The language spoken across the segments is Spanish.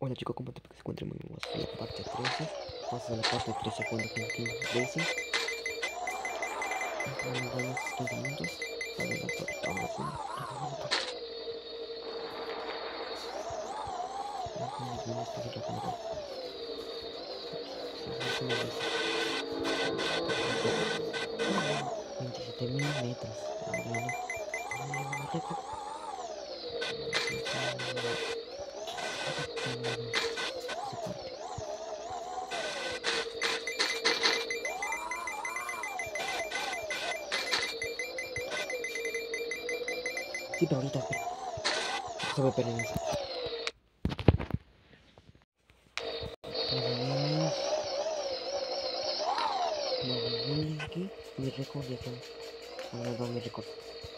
Hola chicos, ¿cómo te se encuentran? Muy bien, vamos a la parte 13. Vamos a la parte 13 jugando con King Racing. Unos 15 minutos. Vale, la torta, ahora sí. $27.000 metros. Adriano. Ay, récord. Sí, pero ahorita espera. Se me pelean eso. Aquí, mi récord ya tengo. Ahora va mi récord.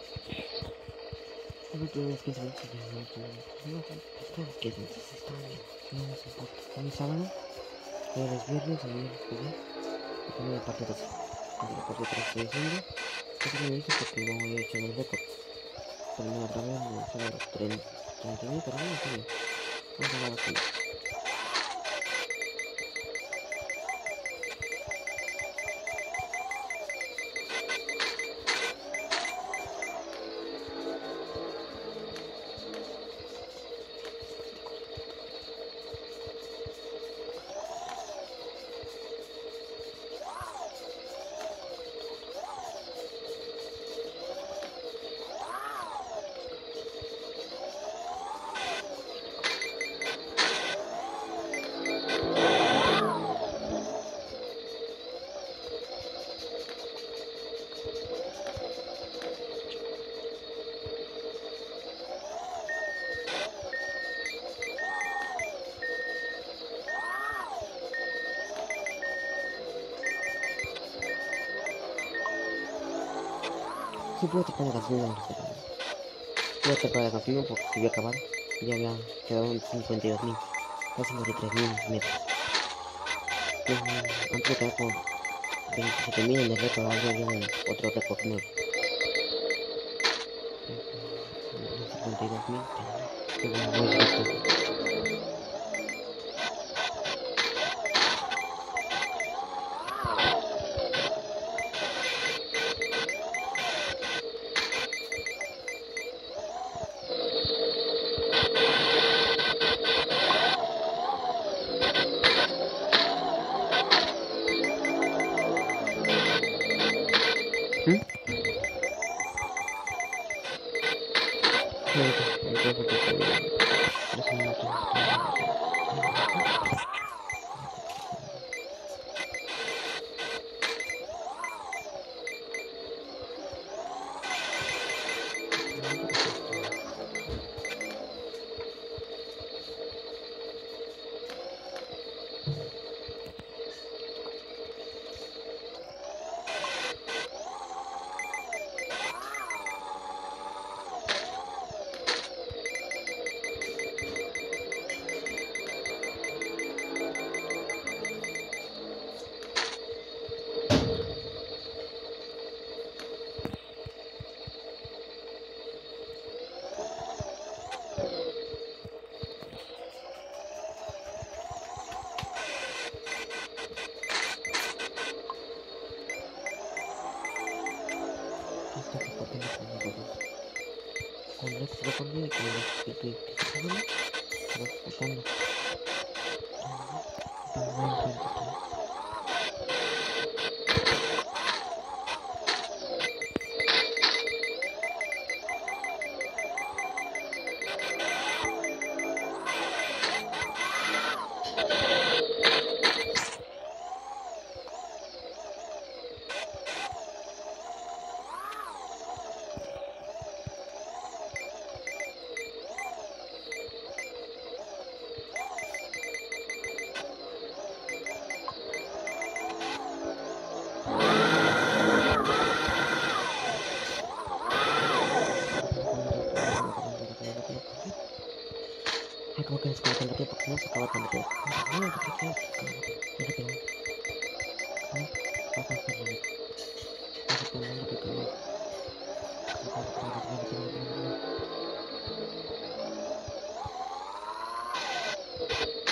Ahora tengo los 15 minutos y ya no tengo. Espero que está bien. No nos importa. Hoy es sábado. Hoy es viernes, ayer jugué. Y también la parte 12. La parte 3 estoy haciendo. Esto me dice porque no he hecho el récord. Pero me la grabé en los 30.000, pero no está bien. Vamos a grabar así. Sí puedo tapar la gasolina, puedo tapar la gasolina porque se había acabado. Ya había quedado en 52.000, casi 53.000 metros. Antes de quedar con 27.000 en el récord, ahora yo en otro récord nuevo. 52.000, qué buen récord. Con el se lo pone y con el que se pone, se va explotando. Ay, como que desconectar el tiempo, porque no se acaba tan rápido. No, no, porque quiero que se acabe rápido. No, va a pasar rápido. Rápido, rápido. Rápido.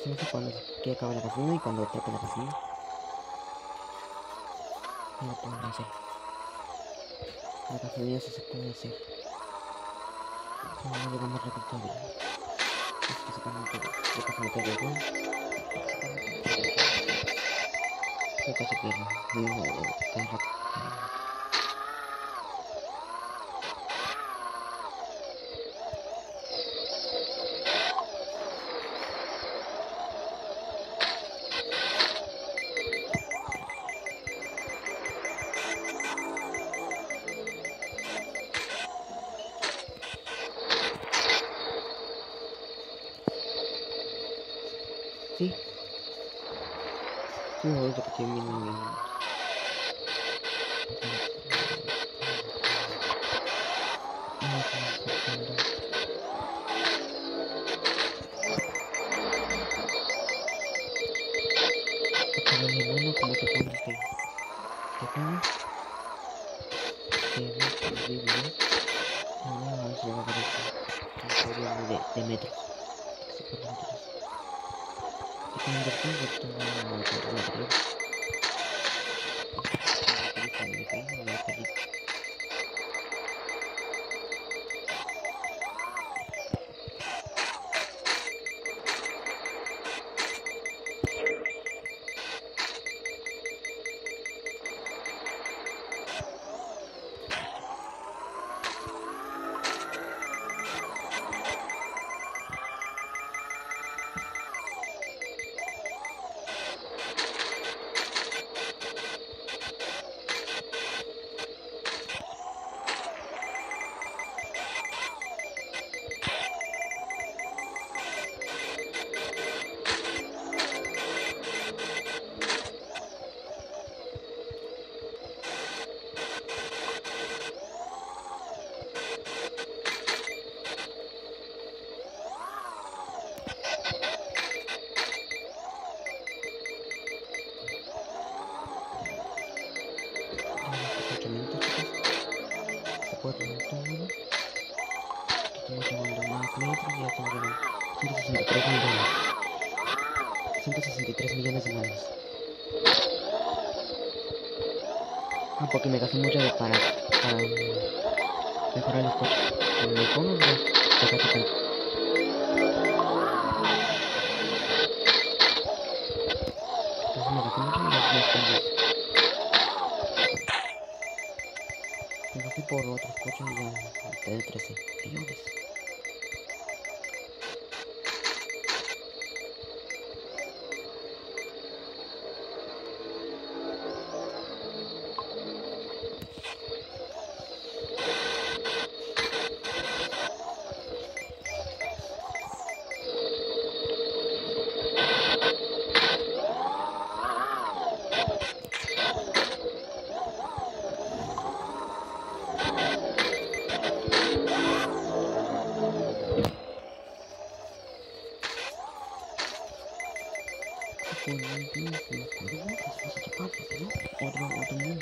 se hace cuando se acaba la gasolina y cuando atrape la gasolina. No lo pueden hacer. La gasolina sí se puede hacer. No le damos reclutable. Es que se van a meter. Le pasa a meter el gol. Yo casi pierdo. No, cada rato. Sí. Sí, me voy a repetir bien. Como te pones te pones te ves tus videos y no se va a ver de metros que se ponen metros y con inversión de todo el material me perdí. Se puede poner todo. Estamos llevando más metros y ya estamos llevando 163 millones. 163 millones de dólares. Ah, porque me gasté mucho para mejorar los coches. Con el iPhone ya casi tanto. Entonces me gasté mucho y ya estoy listo. Me gasté por otros coches y ya de 13 millones. Otro mundo.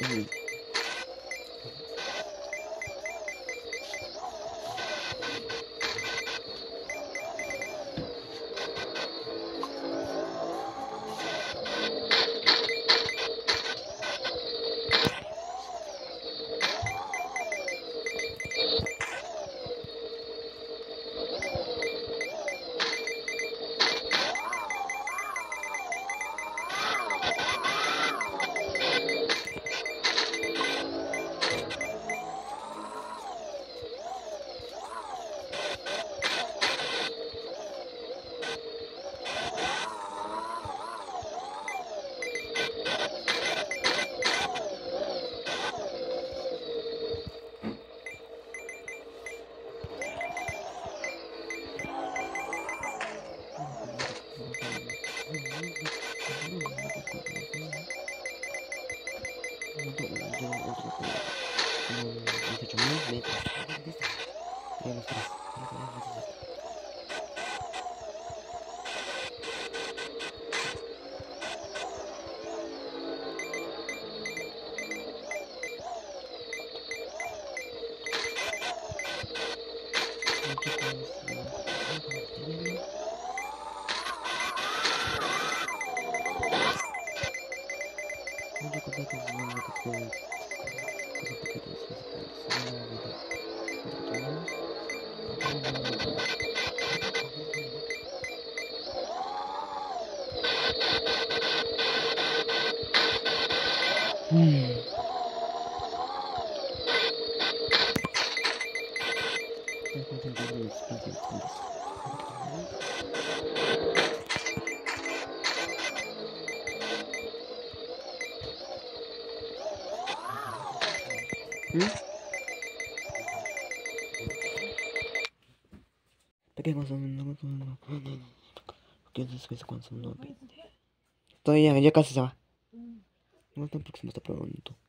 Lleva otro como 18.000 metros. Ya los tres. Perché cuando son 9. Todavía, ya casi se va. No tan próximo, está pronto.